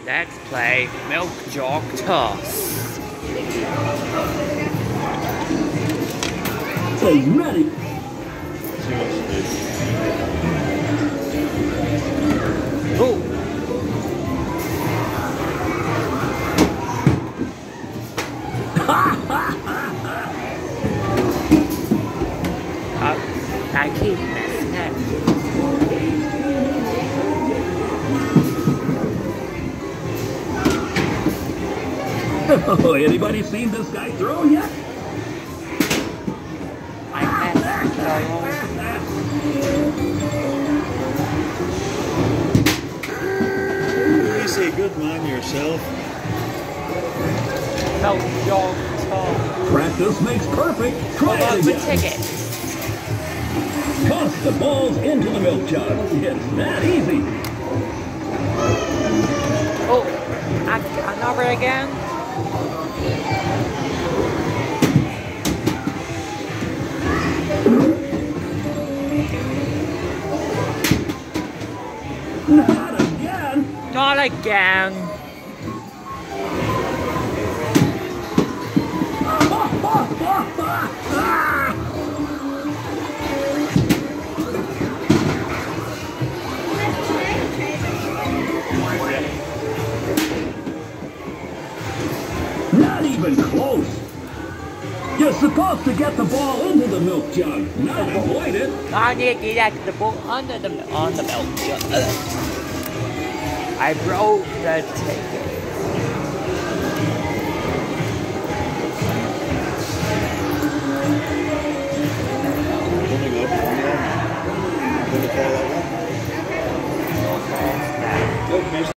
Let's play Milk Jug Tos. So he's ready. Oh! I keep messing up. Oh, anybody seen this guy throw yet? I messed You say good man yourself. Milk Jug Tos. Practice makes perfect. Try it The again. ticket. Toss the balls into the milk jug. It's that easy. Oh, another again. Not again. Not again. Not even close. You're supposed to get the ball into the milk jug, not avoid it. I need to get the ball on the milk jug. I broke the ticket. Gonna try that one.